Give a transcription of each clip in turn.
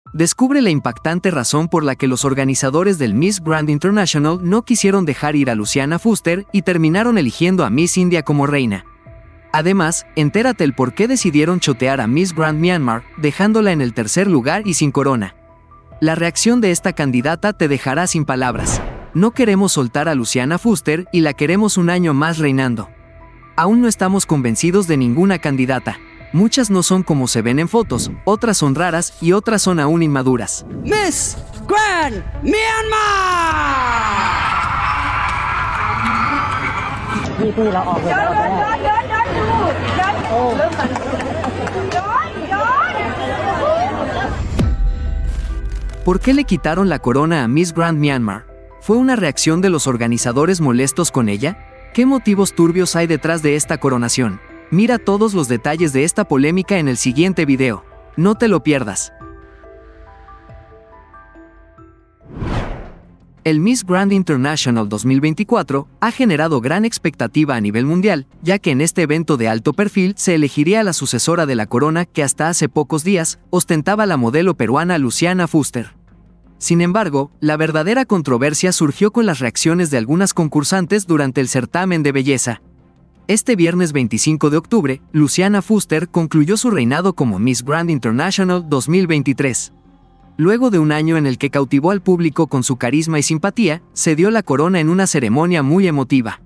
Descubre la impactante razón por la que los organizadores del Miss Grand International no quisieron dejar ir a Luciana Fuster y terminaron eligiendo a Miss India como reina. Además, entérate el por qué decidieron chotear a Miss Grand Myanmar, dejándola en el tercer lugar y sin corona. La reacción de esta candidata te dejará sin palabras. No queremos soltar a Luciana Fuster y la queremos un año más reinando. Aún no estamos convencidos de ninguna candidata. Muchas no son como se ven en fotos, otras son raras y otras son aún inmaduras. Miss Grand Myanmar! พี่เราออกเลยออกแล้ว ¿Por qué le quitaron la corona a Miss Grand Myanmar? ¿Fue una reacción de los organizadores molestos con ella? ¿Qué motivos turbios hay detrás de esta coronación? Mira todos los detalles de esta polémica en el siguiente video. No te lo pierdas. El Miss Grand International 2024 ha generado gran expectativa a nivel mundial, ya que en este evento de alto perfil se elegiría a la sucesora de la corona que hasta hace pocos días ostentaba la modelo peruana Luciana Fuster. Sin embargo, la verdadera controversia surgió con las reacciones de algunas concursantes durante el certamen de belleza. Este viernes 25 de octubre, Luciana Fuster concluyó su reinado como Miss Grand International 2023. Luego de un año en el que cautivó al público con su carisma y simpatía, se dio la corona en una ceremonia muy emotiva.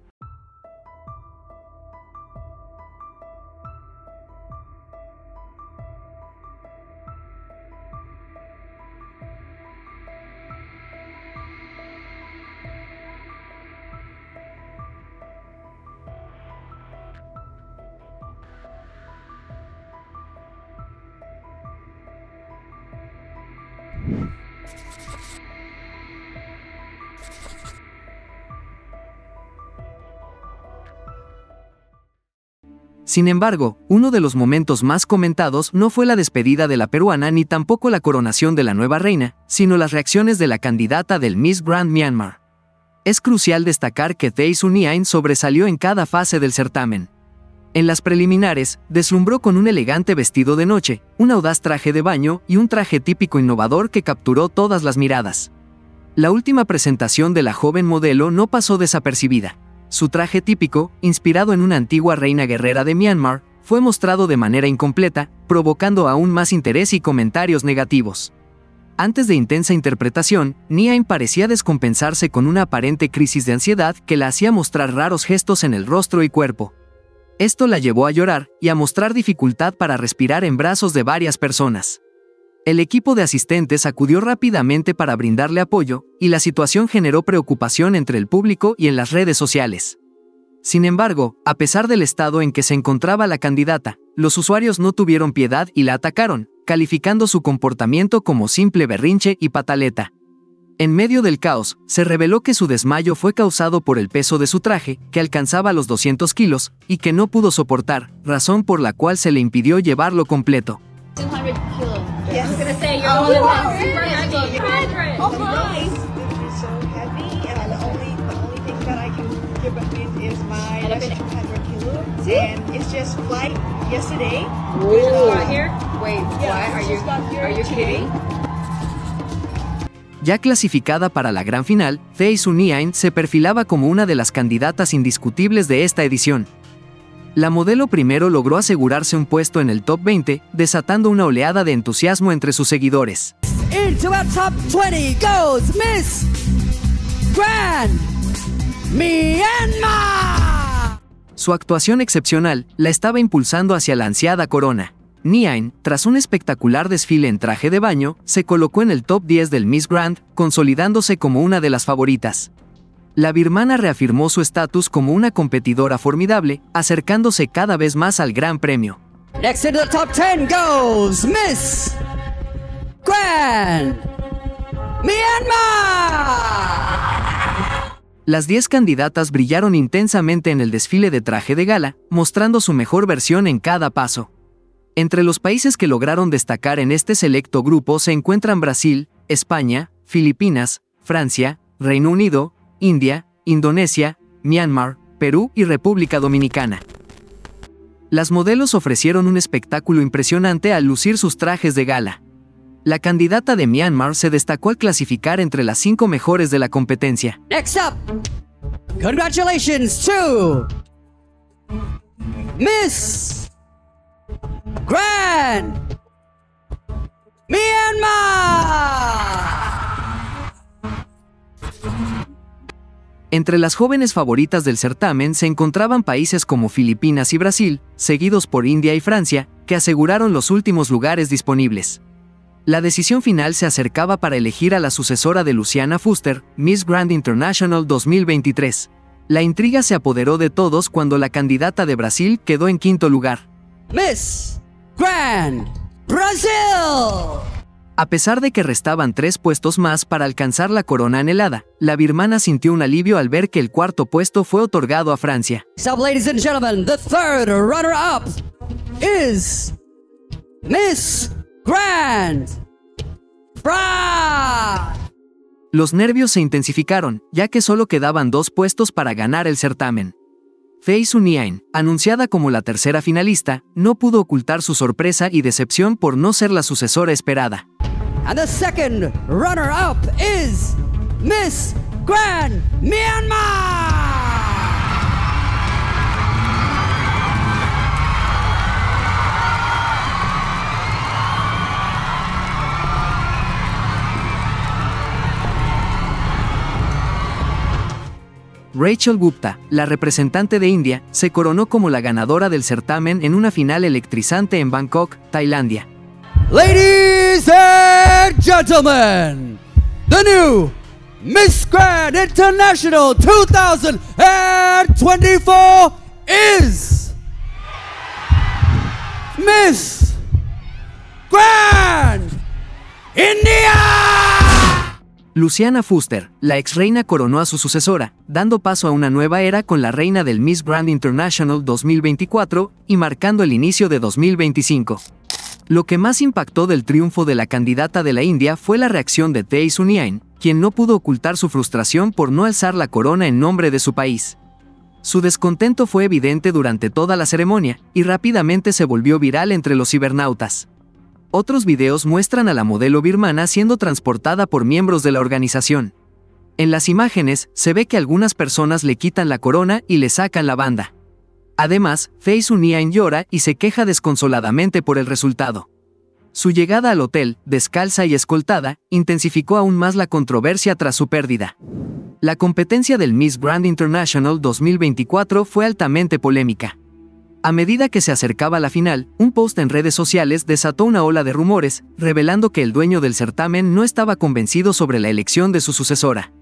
Sin embargo, uno de los momentos más comentados no fue la despedida de la peruana ni tampoco la coronación de la nueva reina, sino las reacciones de la candidata del Miss Grand Myanmar. Es crucial destacar que Thay Su Nhaing sobresalió en cada fase del certamen. En las preliminares, deslumbró con un elegante vestido de noche, un audaz traje de baño y un traje típico innovador que capturó todas las miradas. La última presentación de la joven modelo no pasó desapercibida. Su traje típico, inspirado en una antigua reina guerrera de Myanmar, fue mostrado de manera incompleta, provocando aún más interés y comentarios negativos. Antes de intensa interpretación, Nhaing parecía descompensarse con una aparente crisis de ansiedad que la hacía mostrar raros gestos en el rostro y cuerpo. Esto la llevó a llorar y a mostrar dificultad para respirar en brazos de varias personas. El equipo de asistentes acudió rápidamente para brindarle apoyo, y la situación generó preocupación entre el público y en las redes sociales. Sin embargo, a pesar del estado en que se encontraba la candidata, los usuarios no tuvieron piedad y la atacaron, calificando su comportamiento como simple berrinche y pataleta. En medio del caos, se reveló que su desmayo fue causado por el peso de su traje, que alcanzaba los 200 kilos, y que no pudo soportar, razón por la cual se le impidió llevarlo completo. 200 kilos. Yes. I was gonna say you're super heavy. So heavy, and the only thing that I can give up is my 200 kilos, and it's just flight yesterday. Got here? Wait, what? Are you kidding? Ya clasificada para la gran final, Thay Su Nhaing se perfilaba como una de las candidatas indiscutibles de esta edición. La modelo primero logró asegurarse un puesto en el top 20, desatando una oleada de entusiasmo entre sus seguidores. Into our top 20 goes Miss Grand Myanmar! Su actuación excepcional la estaba impulsando hacia la ansiada corona. Nhaing, tras un espectacular desfile en traje de baño, se colocó en el top 10 del Miss Grand, consolidándose como una de las favoritas. La birmana reafirmó su estatus como una competidora formidable, acercándose cada vez más al gran premio. Next into the top 10 goes Miss Grand Myanmar! Las 10 candidatas brillaron intensamente en el desfile de traje de gala, mostrando su mejor versión en cada paso. Entre los países que lograron destacar en este selecto grupo se encuentran Brasil, España, Filipinas, Francia, Reino Unido, India, Indonesia, Myanmar, Perú y República Dominicana. Las modelos ofrecieron un espectáculo impresionante al lucir sus trajes de gala. La candidata de Myanmar se destacó al clasificar entre las 5 mejores de la competencia. Next up, congratulations to Miss Grand Myanmar. Entre las jóvenes favoritas del certamen se encontraban países como Filipinas y Brasil, seguidos por India y Francia, que aseguraron los últimos lugares disponibles. La decisión final se acercaba para elegir a la sucesora de Luciana Fuster, Miss Grand International 2023. La intriga se apoderó de todos cuando la candidata de Brasil quedó en quinto lugar. Miss Grand Brazil. A pesar de que restaban 3 puestos más para alcanzar la corona anhelada, la birmana sintió un alivio al ver que el cuarto puesto fue otorgado a Francia. So, ladies and gentlemen, the third runner-up is Miss Grand France. Los nervios se intensificaron, ya que solo quedaban 2 puestos para ganar el certamen. Fei Sun-Yain, anunciada como la tercera finalista, no pudo ocultar su sorpresa y decepción por no ser la sucesora esperada. And the second runner-up is Miss Grand Myanmar. Rachel Gupta, la representante de India, se coronó como la ganadora del certamen en una final electrizante en Bangkok, Tailandia. Ladies and gentlemen, the new Miss Grand International 2024 is Miss Grand India. Luciana Fuster, la ex reina, coronó a su sucesora, dando paso a una nueva era con la reina del Miss Grand International 2024 y marcando el inicio de 2025. Lo que más impactó del triunfo de la candidata de la India fue la reacción de Fei Sun-Yain, quien no pudo ocultar su frustración por no alzar la corona en nombre de su país. Su descontento fue evidente durante toda la ceremonia, y rápidamente se volvió viral entre los cibernautas. Otros videos muestran a la modelo birmana siendo transportada por miembros de la organización. En las imágenes, se ve que algunas personas le quitan la corona y le sacan la banda. Además, Fei Sun-Yain llora y se queja desconsoladamente por el resultado. Su llegada al hotel, descalza y escoltada, intensificó aún más la controversia tras su pérdida. La competencia del Miss Grand International 2024 fue altamente polémica. A medida que se acercaba la final, un post en redes sociales desató una ola de rumores, revelando que el dueño del certamen no estaba convencido sobre la elección de su sucesora.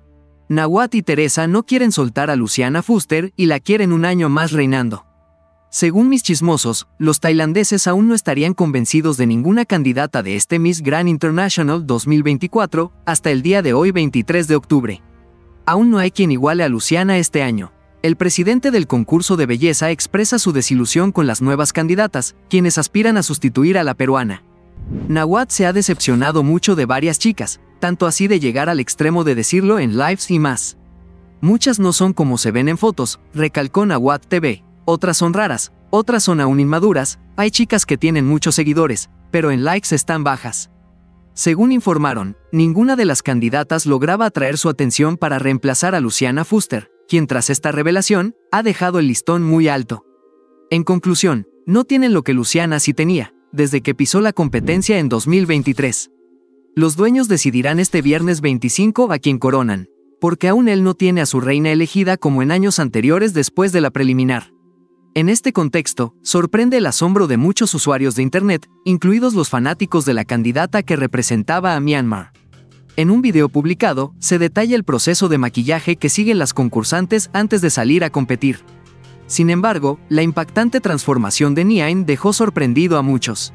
Nawat y Teresa no quieren soltar a Luciana Fuster y la quieren un año más reinando. Según mis chismosos, los tailandeses aún no estarían convencidos de ninguna candidata de este Miss Grand International 2024 hasta el día de hoy, 23 de octubre. Aún no hay quien iguale a Luciana este año. El presidente del concurso de belleza expresa su desilusión con las nuevas candidatas, quienes aspiran a sustituir a la peruana. Nawat se ha decepcionado mucho de varias chicas, tanto así de llegar al extremo de decirlo en lives y más. Muchas no son como se ven en fotos, recalcó Nawat TV. Otras son raras, otras son aún inmaduras, hay chicas que tienen muchos seguidores, pero en likes están bajas. Según informaron, ninguna de las candidatas lograba atraer su atención para reemplazar a Luciana Fuster, quien tras esta revelación, ha dejado el listón muy alto. En conclusión, no tienen lo que Luciana sí tenía, desde que pisó la competencia en 2023. Los dueños decidirán este viernes 25 a quien coronan, porque aún él no tiene a su reina elegida como en años anteriores después de la preliminar. En este contexto, sorprende el asombro de muchos usuarios de Internet, incluidos los fanáticos de la candidata que representaba a Myanmar. En un video publicado, se detalla el proceso de maquillaje que siguen las concursantes antes de salir a competir. Sin embargo, la impactante transformación de Sun-Yain dejó sorprendido a muchos.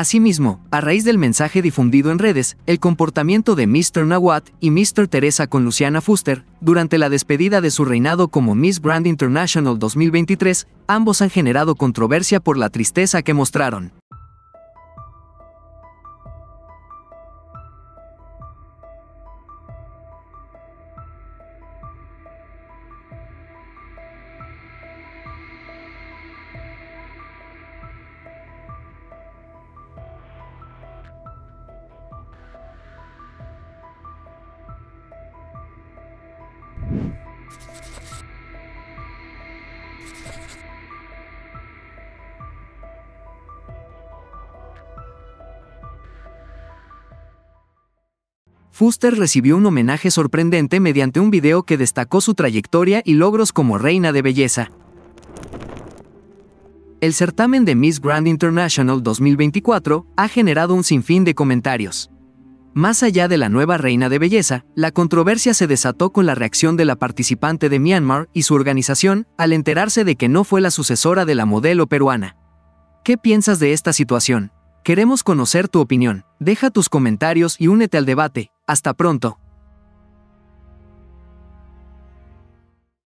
Asimismo, a raíz del mensaje difundido en redes, el comportamiento de Mr. Nawat y Mr. Teresa con Luciana Fuster, durante la despedida de su reinado como Miss Grand International 2023, ambos han generado controversia por la tristeza que mostraron. Fuster recibió un homenaje sorprendente mediante un video que destacó su trayectoria y logros como reina de belleza. El certamen de Miss Grand International 2024 ha generado un sinfín de comentarios. Más allá de la nueva reina de belleza, la controversia se desató con la reacción de la participante de Myanmar y su organización al enterarse de que no fue la sucesora de la modelo peruana. ¿Qué piensas de esta situación? Queremos conocer tu opinión. Deja tus comentarios y únete al debate. Hasta pronto.